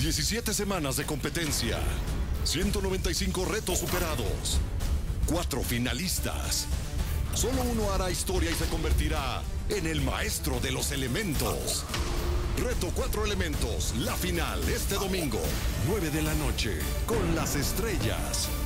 17 semanas de competencia, 195 retos superados, 4 finalistas. Solo uno hará historia y se convertirá en el maestro de los elementos. Reto 4 elementos, la final este domingo, 9 de la noche, con las estrellas.